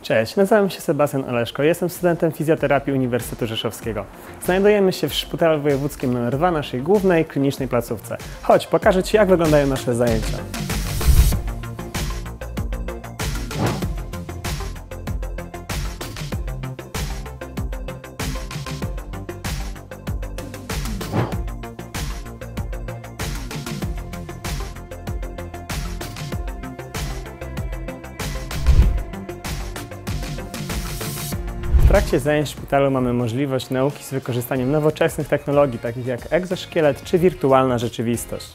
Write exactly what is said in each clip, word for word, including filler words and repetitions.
Cześć, nazywam się Sebastian Oleszko, jestem studentem fizjoterapii Uniwersytetu Rzeszowskiego. Znajdujemy się w szpitalu wojewódzkim numer dwa naszej głównej klinicznej placówce. Chodź, pokażę Ci, jak wyglądają nasze zajęcia. W trakcie zajęć w szpitalu mamy możliwość nauki z wykorzystaniem nowoczesnych technologii, takich jak egzoszkielet czy wirtualna rzeczywistość.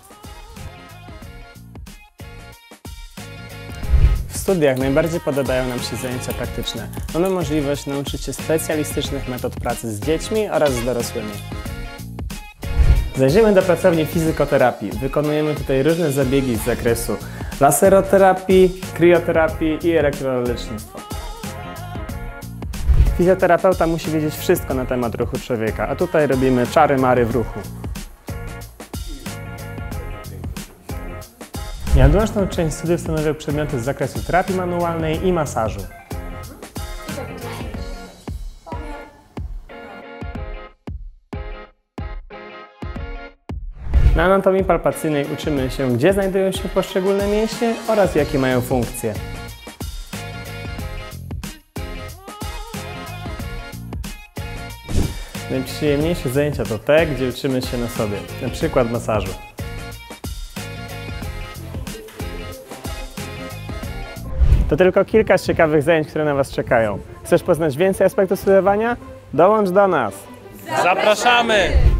W studiach najbardziej podobają nam się zajęcia praktyczne. Mamy możliwość nauczyć się specjalistycznych metod pracy z dziećmi oraz z dorosłymi. Zajrzyjmy do pracowni fizykoterapii. Wykonujemy tutaj różne zabiegi z zakresu laseroterapii, krioterapii i elektrolecznictwa. Fizjoterapeuta musi wiedzieć wszystko na temat ruchu człowieka, a tutaj robimy czary-mary w ruchu. Nieodłączną część studiów stanowią przedmioty z zakresu terapii manualnej i masażu. Na anatomii palpacyjnej uczymy się, gdzie znajdują się poszczególne mięśnie oraz jakie mają funkcje. Najprzyjemniejsze zajęcia to te, gdzie uczymy się na sobie, na przykład masażu. To tylko kilka z ciekawych zajęć, które na Was czekają. Chcesz poznać więcej aspektów studiowania? Dołącz do nas! Zapraszamy!